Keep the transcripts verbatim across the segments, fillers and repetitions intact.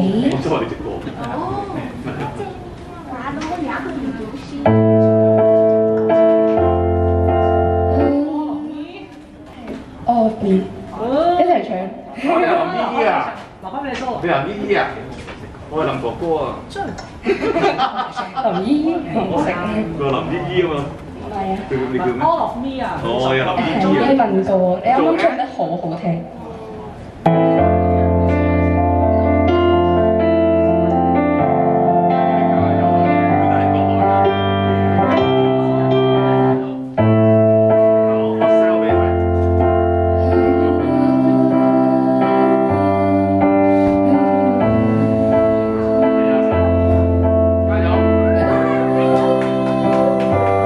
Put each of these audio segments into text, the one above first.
我知道你隻歌。 哦，正啊，我兩個唔懂事。 哦，你一齊唱。 我係林依依啊！ 留翻俾你收。 你林依依啊？我係林哥哥啊。 林依依，我識。 佢話林依依啊嘛。 係啊。 佢你叫咩 ？All of me 啊。 哦，有林依依啊。 英文歌，你啱啱唱得好好聽。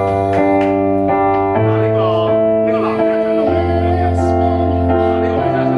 呢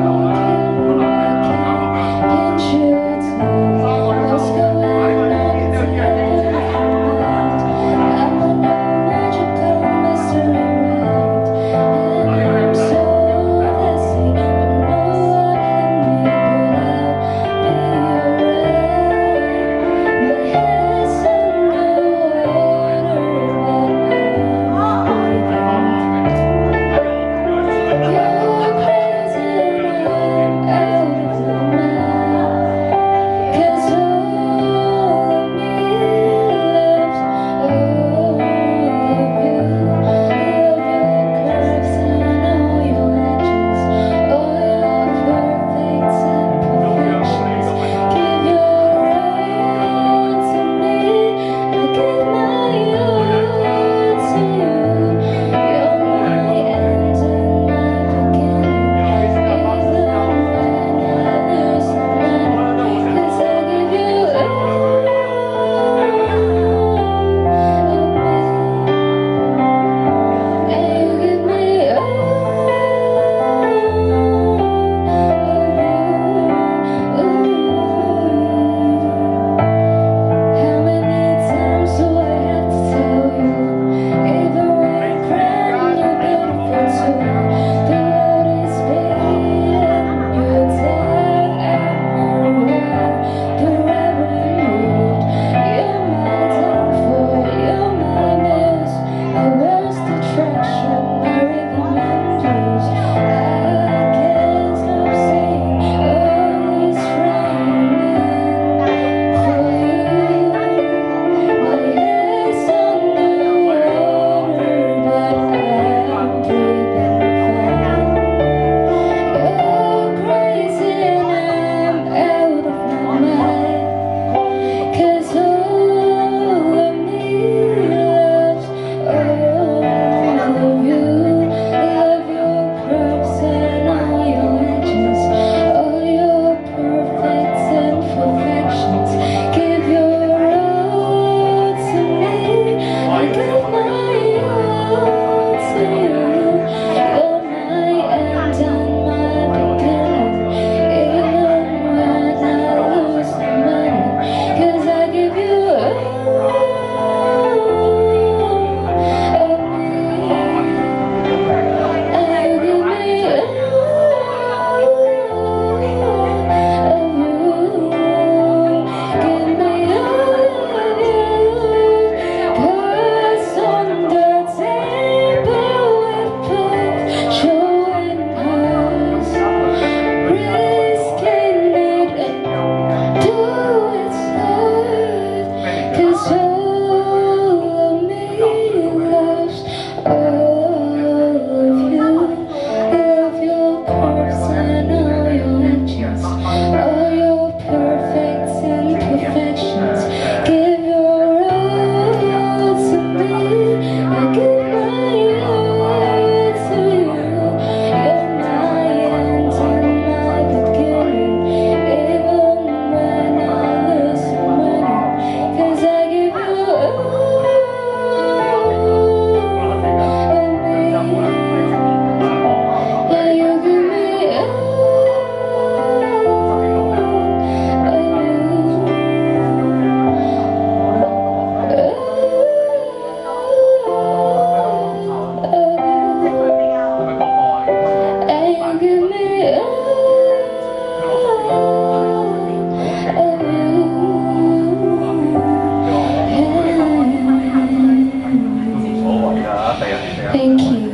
Thank you.